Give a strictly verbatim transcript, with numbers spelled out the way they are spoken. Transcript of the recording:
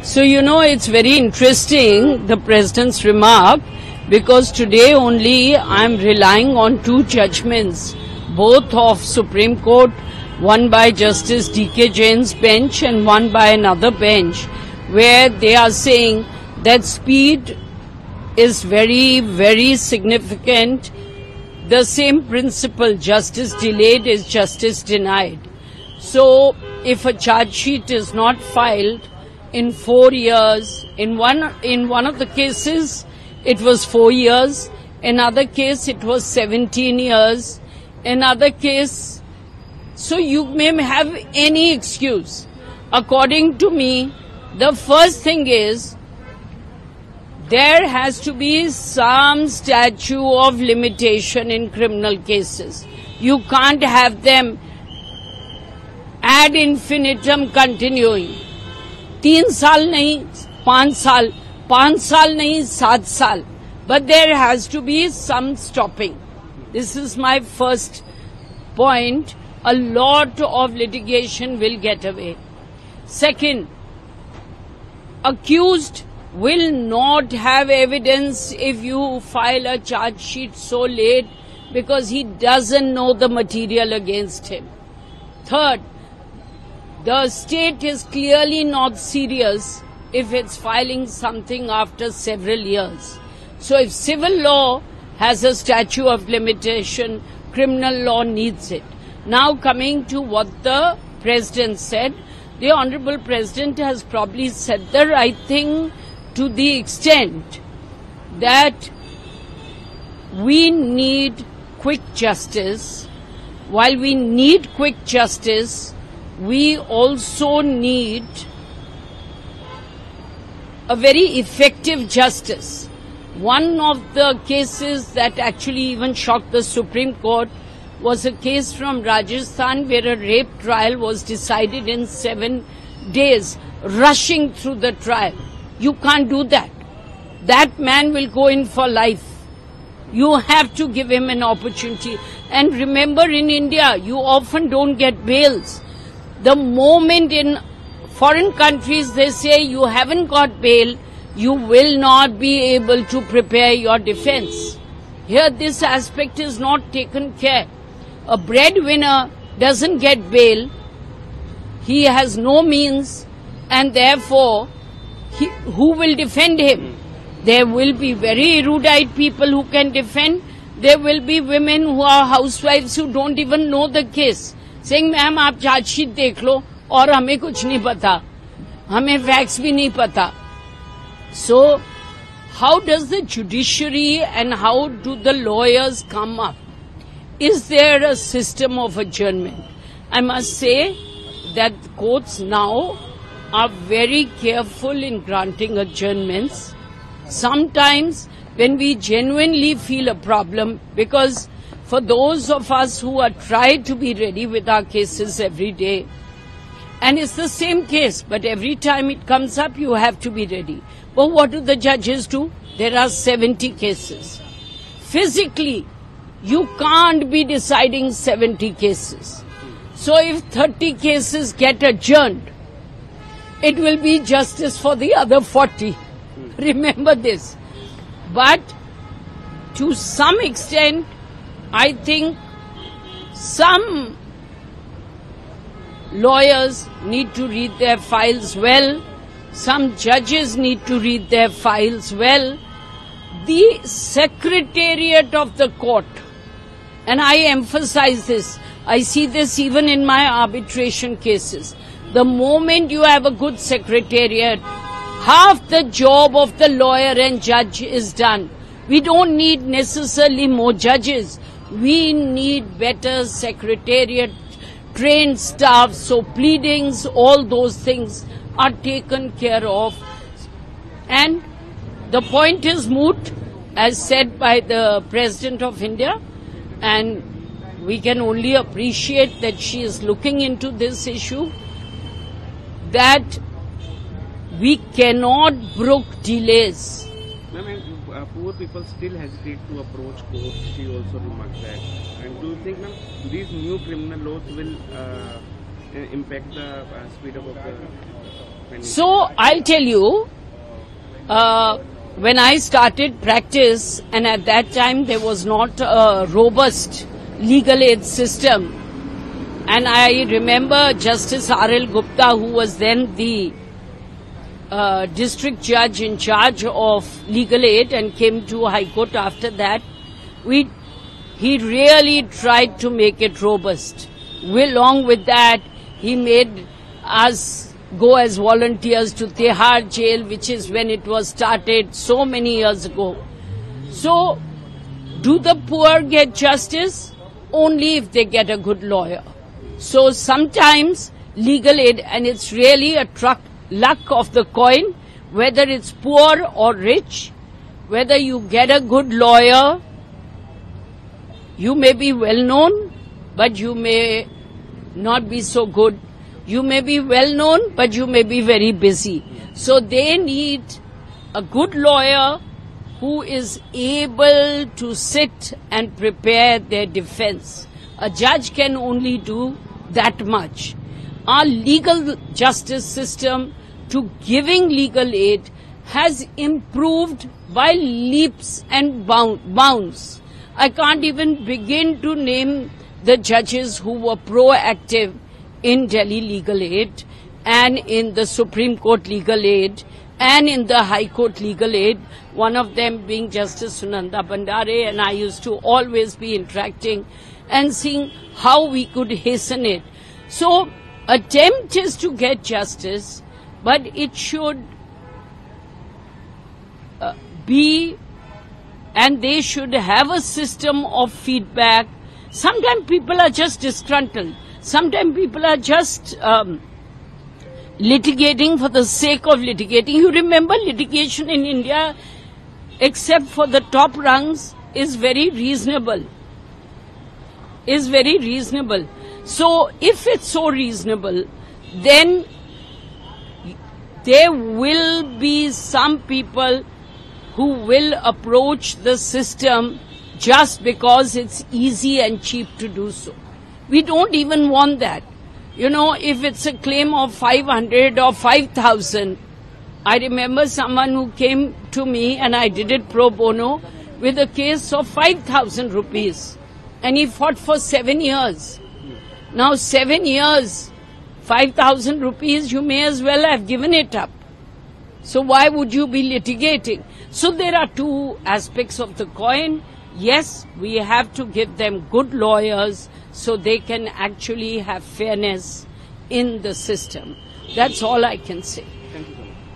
So, you know, it's very interesting, the President's remark, because today only I'm relying on two judgments, both of Supreme Court, one by Justice D K Jain's bench and one by another bench, where they are saying that speed is very, very significant. The same principle, justice delayed is justice denied. So, if a charge sheet is not filed in four years, in one, in one of the cases, it was four years. In other case, it was seventeen years. In other case, so you may have any excuse. According to me, the first thing is, there has to be some statute of limitation in criminal cases. You can't have them ad infinitum continuing. तीन साल नहीं, पांच साल, पांच साल नहीं, सात साल. But there has to be some stopping. This is my first point. A lot of litigation will get away. Second, accused will not have evidence if you file a charge sheet so late because he doesn't know the material against him. Third, the state is clearly not serious if it's filing something after several years. So if civil law has a statute of limitation, criminal law needs it. Now coming to what the President said, the Honorable President has probably said the right thing to the extent that we need quick justice. While we need quick justice, we also need a very effective justice. One of the cases that actually even shocked the Supreme Court was a case from Rajasthan where a rape trial was decided in seven days, rushing through the trial. You can't do that. That man will go in for life. You have to give him an opportunity. And remember, in India, you often don't get bails. The moment in foreign countries they say you haven't got bail, you will not be able to prepare your defense. Here this aspect is not taken care. A breadwinner doesn't get bail. He has no means, and therefore, he, who will defend him? There will be very erudite people who can defend. There will be women who are housewives who don't even know the case, saying, ma'am, आप charge sheet देख लो और हमें कुछ नहीं पता, हमें facts भी नहीं पता. So, how does the judiciary and how do the lawyers come up? Is there a system of adjournment? I must say that courts now are very careful in granting adjournments. Sometimes when we genuinely feel a problem, because for those of us who are trying to be ready with our cases every day, and it's the same case, but every time it comes up, you have to be ready. But what do the judges do? There are seventy cases. Physically, you can't be deciding seventy cases. So if thirty cases get adjourned, it will be justice for the other forty. Remember this. But to some extent, I think some lawyers need to read their files well. Some judges need to read their files well. The secretariat of the court, and I emphasize this, I see this even in my arbitration cases. The moment you have a good secretariat, half the job of the lawyer and judge is done. We don't need necessarily more judges. We need better secretariat, trained staff, so pleadings, all those things are taken care of. And the point is moot, as said by the President of India, and we can only appreciate that she is looking into this issue, that we cannot brook delays. Ma'am, uh, poor people still hesitate to approach court. She also remarked that. And do you think, ma'am, these new criminal laws will uh, impact the uh, speed up of the defending? So I'll tell you, uh, when I started practice, and at that time there was not a robust legal aid system, and I remember Justice R L Gupta, who was then the uh, district judge in charge of legal aid and came to High Court after that, we he really tried to make it robust. Along with that, he made us go as volunteers to Tihar jail, which is when it was started so many years ago. So, do the poor get justice? Only if they get a good lawyer. So sometimes legal aid, and it's really a truck, luck of the coin, whether it's poor or rich, whether you get a good lawyer, you may be well known, but you may not be so good. You may be well known, but you may be very busy. So they need a good lawyer who is able to sit and prepare their defense. A judge can only do that much. Our legal justice system to giving legal aid has improved by leaps and bounds. I can't even begin to name the judges who were proactive in Delhi legal aid and in the Supreme Court legal aid and in the High Court legal aid, one of them being Justice Sunanda Bandare, and I used to always be interacting and seeing how we could hasten it. So, attempt is to get justice, but it should uh, be, and they should have a system of feedback. Sometimes people are just disgruntled. Sometimes people are just um, litigating for the sake of litigating. You remember litigation in India, except for the top rungs, is very reasonable. Is very reasonable. So if it's so reasonable, then there will be some people who will approach the system just because it's easy and cheap to do so. We don't even want that. You know, if it's a claim of five hundred or five thousand, I remember someone who came to me and I did it pro bono with a case of five thousand rupees. And he fought for seven years. Now seven years, five thousand rupees, you may as well have given it up. So why would you be litigating? So there are two aspects of the coin. Yes, we have to give them good lawyers so they can actually have fairness in the system. That's all I can say. Thank you so much.